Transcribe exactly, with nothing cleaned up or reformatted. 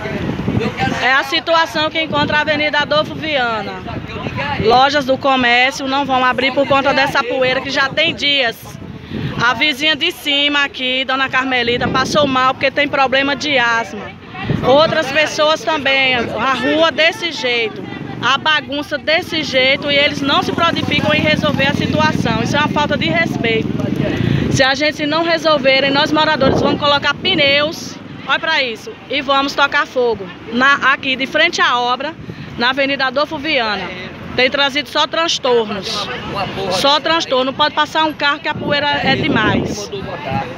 É a situação que encontra a Avenida Adolfo Viana. Lojas do comércio não vão abrir por conta dessa poeira que já tem dias. A vizinha de cima aqui, Dona Carmelita, passou mal porque tem problema de asma. Outras pessoas também, a rua desse jeito, a bagunça desse jeito, e eles não se prontificam em resolver a situação. Isso é uma falta de respeito. Se a gente não resolver, nós moradores vamos colocar pneus, olha para isso, e vamos tocar fogo na, aqui de frente à obra, na Avenida Adolfo Viana. Tem trazido só transtornos. Só transtorno. Não pode passar um carro que a poeira é demais.